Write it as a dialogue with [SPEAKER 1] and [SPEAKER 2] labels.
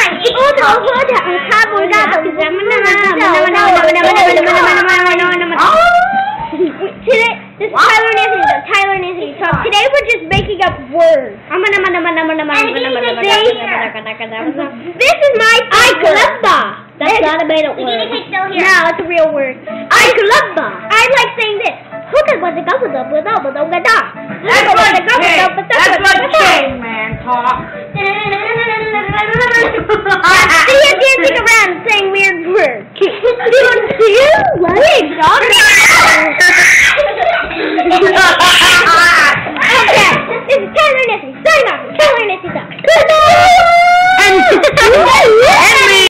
[SPEAKER 1] This is Tyler Nancy. Tyler Nancy. So today we're just making up words. This is my Ikalumba. That's not a made up word. No, it's a real word. Ikalumba. I like saying this.
[SPEAKER 2] That's like caveman talk.
[SPEAKER 1] See you dancing around saying weird words. Do you like